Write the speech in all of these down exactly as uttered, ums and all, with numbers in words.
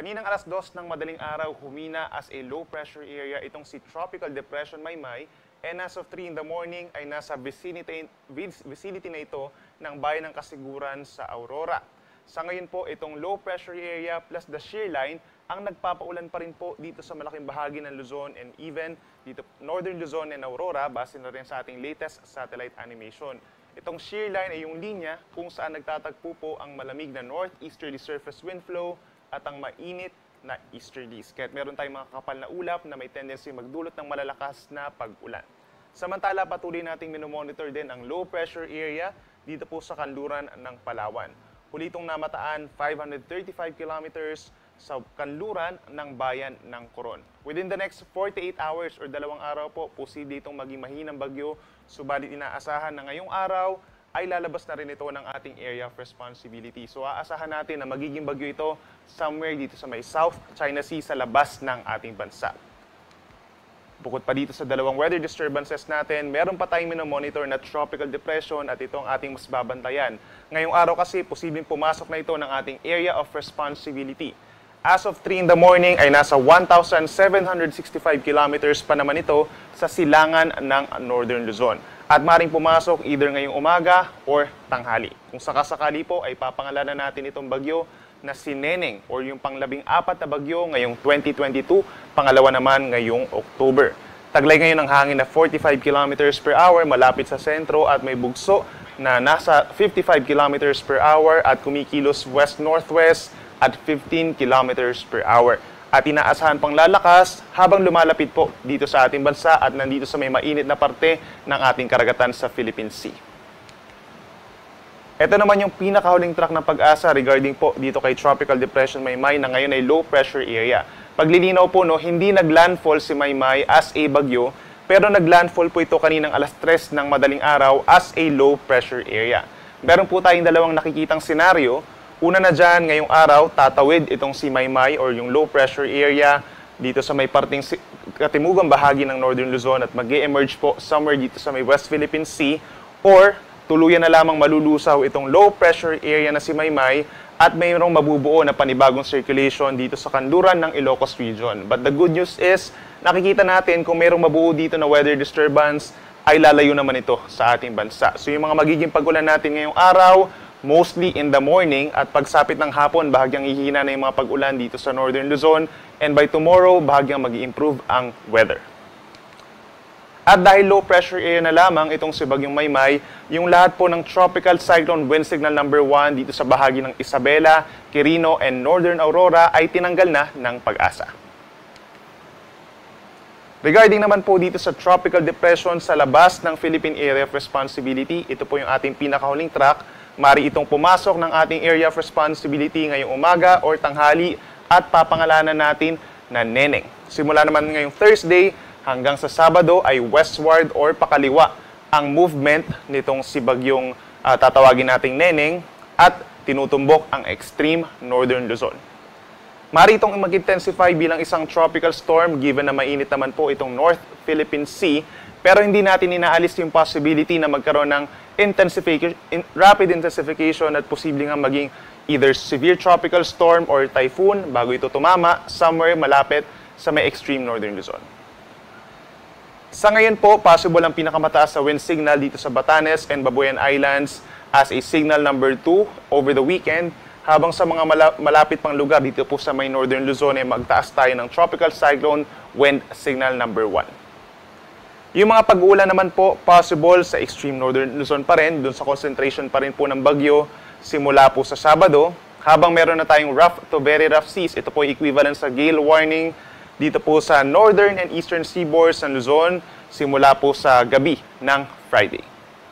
Kaninang alas dos ng madaling araw, humina as a low pressure area itong si Tropical Depression Maymay, and as of three in the morning ay nasa vicinity, vicinity na ito ng bayan ng Kasiguran sa Aurora. Sa ngayon po, itong low pressure area plus the shear line ang nagpapaulan pa rin po dito sa malaking bahagi ng Luzon and even dito Northern Luzon and Aurora base na rin sa ating latest satellite animation. Itong shear line ay yung linya kung saan nagtatagpo po ang malamig na northeasterly surface wind flow at ang mainit na easterlies. Kaya't meron tayong mga kapal na ulap na may tendency magdulot ng malalakas na pag-ulan. Samantala, patuloy nating minomonitor din ang low pressure area dito po sa kanluran ng Palawan. Huli itong namataan five hundred thirty-five kilometers sa kanluran ng bayan ng Coron. Within the next forty-eight hours or dalawang araw po, posible itong maging mahinang bagyo, subalit inaasahan na ngayong araw ay lalabas na rin ito ng ating area of responsibility. So aasahan natin na magiging bagyo ito somewhere dito sa may South China Sea sa labas ng ating bansa. Bukod pa dito sa dalawang weather disturbances natin, meron pa tayong minomonitor na tropical depression at ito ang ating mas babantayan. Ngayong araw kasi, posibleng pumasok na ito ng ating area of responsibility. As of three in the morning ay nasa one thousand seven hundred sixty-five kilometers pa naman ito sa silangan ng Northern Luzon. At maring pumasok either ngayong umaga or tanghali. Kung sakasakali po ay papangalanan natin itong bagyo na si Neneng or yung panglabing apat na bagyo ngayong twenty twenty-two, pangalawa naman ngayong October. Taglay ngayon ang hangin na forty-five kilometers per hour malapit sa sentro at may bugso na nasa fifty-five kilometers per hour at kumikilos west-northwest at fifteen kilometers per hour. At inaasahan pang lalakas habang lumalapit po dito sa ating bansa at nandito sa may mainit na parte ng ating karagatan sa Philippine Sea. Ito naman yung pinakahuling track ng pag-asa regarding po dito kay Tropical Depression Maymay na ngayon ay low pressure area. Paglilinaw po, no, hindi naglandfall si Maymay as a bagyo, pero naglandfall po ito kaninang alas tres ng madaling araw as a low pressure area. Meron po tayong dalawang nakikitang senaryo. Una na dyan, ngayong araw, tatawid itong si Maymay or yung low pressure area dito sa may parting katimugang bahagi ng Northern Luzon at mag-e-emerge po somewhere dito sa may West Philippine Sea, or tuluyan na lamang malulusaw itong low pressure area na si Maymay at mayroong mabubuo na panibagong circulation dito sa kanluran ng Ilocos region. But the good news is, nakikita natin kung mayroong mabuo dito na weather disturbance ay lalayo naman ito sa ating bansa. So yung mga magiging pag-ulan natin ngayong araw, mostly in the morning at pagsapit ng hapon, bahagyang hihina na yung mga pag-ulan dito sa Northern Luzon and by tomorrow, bahagyang mag-i-improve ang weather. At dahil low pressure area na lamang itong si Bagyong Maymay, yung lahat po ng tropical cyclone wind signal number one dito sa bahagi ng Isabela, Quirino and Northern Aurora ay tinanggal na ng pag-asa. Regarding naman po dito sa tropical depression sa labas ng Philippine Area of Responsibility, ito po yung ating pinakahuling track. Mari itong pumasok ng ating area of responsibility ngayong umaga or tanghali at papangalanan natin na Neneng. Simula naman ngayong Thursday hanggang sa Sabado ay westward or pakaliwa ang movement nitong si Bagyong uh, tatawagin nating Neneng at tinutumbok ang extreme Northern Luzon. Mari itong mag-intensify bilang isang tropical storm given na mainit naman po itong North Philippine Sea, pero hindi natin inaalis yung possibility na magkaroon ng intensification, in, rapid intensification at posibleng nga maging either severe tropical storm or typhoon bago ito tumama somewhere malapit sa may extreme Northern Luzon. Sa ngayon po, possible ang pinakamataas sa wind signal dito sa Batanes and Babuyan Islands as a signal number two over the weekend, habang sa mga mala malapit pang lugar dito po sa may Northern Luzon ay magtaas tayo ng tropical cyclone wind signal number one. Yung mga pag-uulan naman po, possible sa extreme Northern Luzon pa rin, dun sa concentration pa rin po ng bagyo, simula po sa Sabado, habang meron na tayong rough to very rough seas. Ito po equivalent sa gale warning dito po sa northern and eastern seaboards ng Luzon, simula po sa gabi ng Friday.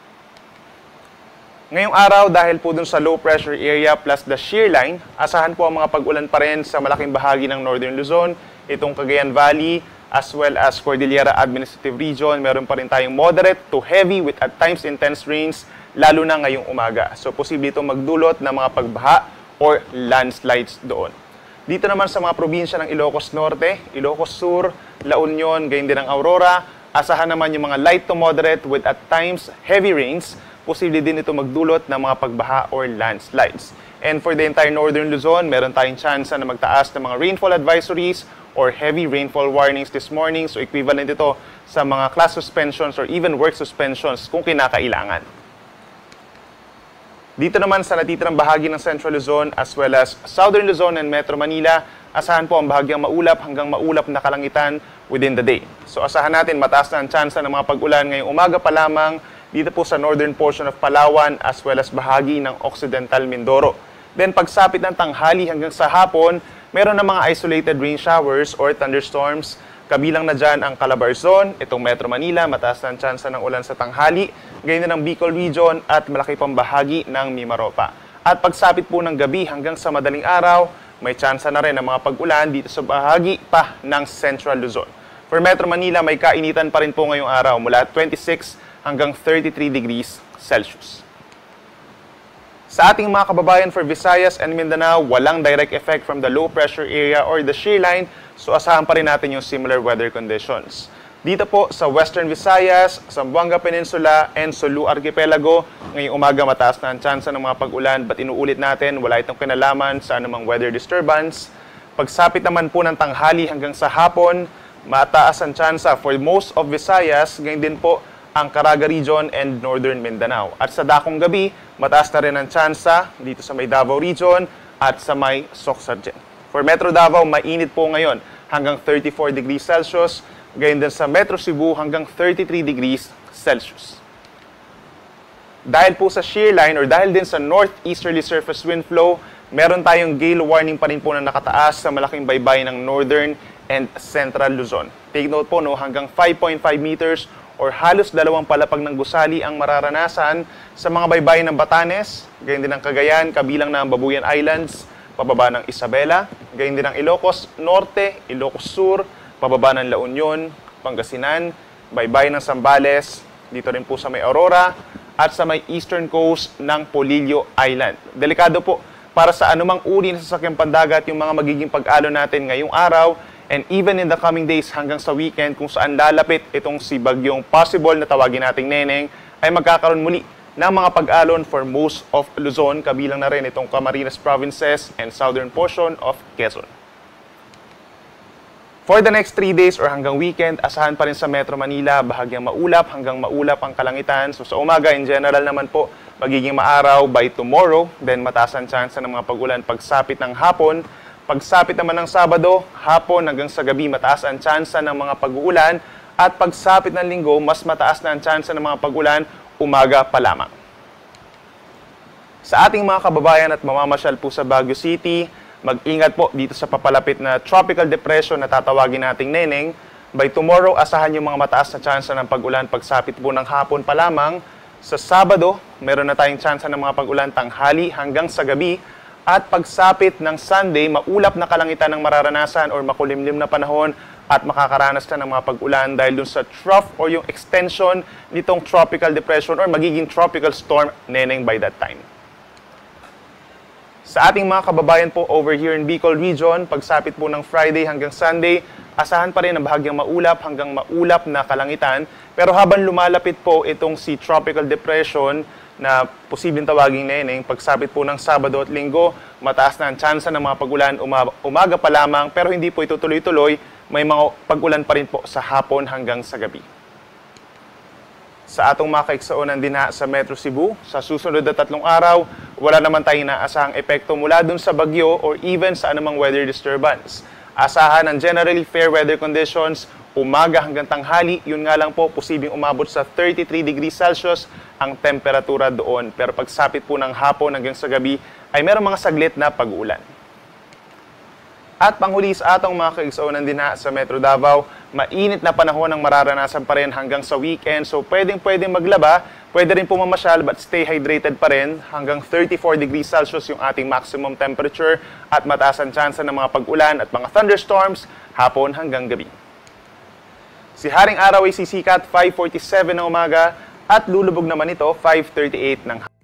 Ngayong araw, dahil po dun sa low pressure area plus the shear line, asahan po ang mga pag-ulan pa rin sa malaking bahagi ng Northern Luzon, itong Cagayan Valley, as well as Cordillera Administrative Region. Meron pa rin tayong moderate to heavy with at times intense rains, lalo na ngayong umaga. So, posible itong magdulot ng mga pagbaha or landslides doon. Dito naman sa mga probinsya ng Ilocos Norte, Ilocos Sur, La Union, gayon din ang Aurora, asahan naman yung mga light to moderate with at times heavy rains. Posible din ito magdulot ng mga pagbaha or landslides. And for the entire northern Luzon, meron tayong chance na magtaas ng mga rainfall advisories or heavy rainfall warnings this morning. So equivalent ito sa mga class suspensions or even work suspensions kung kinakailangan. Dito naman sa natitirang bahagi ng Central Luzon as well as Southern Luzon and Metro Manila, asahan po ang bahagyang maulap hanggang maulap na kalangitan within the day. So asahan natin mataas na ang tsansa ng mga pag-ulan ngayong umaga pa lamang dito po sa northern portion of Palawan as well as bahagi ng Occidental Mindoro. Then pagsapit ng tanghali hanggang sa hapon, meron na mga isolated rain showers or thunderstorms. Kabilang na dyan ang Calabarzon, itong Metro Manila, mataas na ang tsansa ng ulan sa tanghali, ganyan din ang Bicol Region at malaki pang bahagi ng Mimaropa. At pagsapit po ng gabi hanggang sa madaling araw, may tsansa na rin ng mga pag-ulan dito sa bahagi pa ng Central Luzon. For Metro Manila, may kainitan pa rin po ngayong araw mula twenty-six hanggang thirty-three degrees Celsius. Sa ating mga kababayan for Visayas and Mindanao, walang direct effect from the low pressure area or the shear line, so asahan pa rin natin yung similar weather conditions. Dito po sa Western Visayas, Zamboanga Peninsula, and Sulu Archipelago, ngayong umaga mataas na ang tsansa ng mga pag-ulan, but inuulit natin, wala itong kinalaman sa anumang weather disturbance. Pagsapit naman po ng tanghali hanggang sa hapon, mataas ang tsansa for most of Visayas, ngayon din po ang Caraga Region and Northern Mindanao. At sa dakong gabi, mataas na rin ang tsansa dito sa may Davao Region at sa may Soxargen. For Metro Davao, mainit po ngayon hanggang thirty-four degrees Celsius. Gayon din sa Metro Cebu hanggang thirty-three degrees Celsius. Dahil po sa shear line or dahil din sa northeasterly surface wind flow, meron tayong gale warning pa rin po na nakataas sa malaking baybayin ng Northern and Central Luzon. Take note po, no, hanggang five point five meters or halos dalawang palapag ng gusali ang mararanasan sa mga baybayin ng Batanes, gayon din ng Cagayan, kabilang na ang Babuyan Islands, pababa ng Isabela, gayon din ng Ilocos Norte, Ilocos Sur, pababa ng La Union, Pangasinan, baybayin ng Zambales, dito rin po sa may Aurora, at sa may eastern coast ng Polillo Island. Delikado po para sa anumang uri ng sasakyang pandagat yung mga magiging pag-alo natin ngayong araw, and even in the coming days hanggang sa weekend kung saan lalapit itong si bagyong possible na tawagin nating Neneng, ay magkakaroon muli ng mga pag-alon for most of Luzon, kabilang na rin itong Camarines Provinces and southern portion of Quezon. For the next three days or hanggang weekend, asahan pa rin sa Metro Manila, bahagyang maulap hanggang maulap ang kalangitan. So sa umaga, in general naman po, magiging maaraw by tomorrow, then mataas ang tsansa ng mga pag-ulan pagsapit ng hapon. Pagsapit naman ng Sabado, hapon hanggang sa gabi, mataas ang tsansa ng mga pag-uulan. At pagsapit ng Linggo, mas mataas na ang tsansa ng mga pag-ulan, umaga pa lamang. Sa ating mga kababayan at mamamasyal po sa Baguio City, mag-ingat po dito sa papalapit na tropical depression na tatawagin nating Neneng. By tomorrow, asahan yung mga mataas na tsansa ng pag-ulan pagsapit po ng hapon pa lamang. Sa Sabado, meron na tayong tsansa ng mga pag-ulan tanghali hanggang sa gabi. At pagsapit ng Sunday, maulap na kalangitan ng mararanasan or makulimlim na panahon at makakaranas na ng mga pag-ulan dahil dun sa trough or yung extension nitong tropical depression or magiging tropical storm Neneng by that time. Sa ating mga kababayan po over here in Bicol Region, pagsapit po ng Friday hanggang Sunday, asahan pa rin ang bahagyang maulap hanggang maulap na kalangitan. Pero habang lumalapit po itong si tropical depression, na posibleng tawaging Neneng, pagsapit po ng Sabado at Linggo, mataas na ang tsansa ng mga pag-ulan umaga pa lamang, pero hindi po ito tuloy-tuloy, may mga pag-ulan pa rin po sa hapon hanggang sa gabi. Sa atong mga kaiksoonan din sa Metro Cebu, sa susunod na tatlong araw, wala naman tayong inaasahang epekto mula dun sa bagyo or even sa anumang weather disturbance. Asahan ang generally fair weather conditions, umaga hanggang tanghali, yun nga lang po, posibleng umabot sa thirty-three degrees Celsius ang temperatura doon. Pero pagsapit po ng hapon hanggang sa gabi, ay meron mga saglit na pag-uulan. At panghuli sa atong mga kaigsuonan din ha, sa Metro Davao, mainit na panahon ang mararanasan pa rin hanggang sa weekend. So pwedeng-pwedeng maglaba, pwede rin pumamasyal, but stay hydrated pa rin. Hanggang thirty-four degrees Celsius yung ating maximum temperature at mataas ang tsansa ng mga pag-ulan at mga thunderstorms hapon hanggang gabi. Si Haring Araw ay sisikat five forty-seven ng umaga at lulubog naman ito five thirty-eight ng hapon.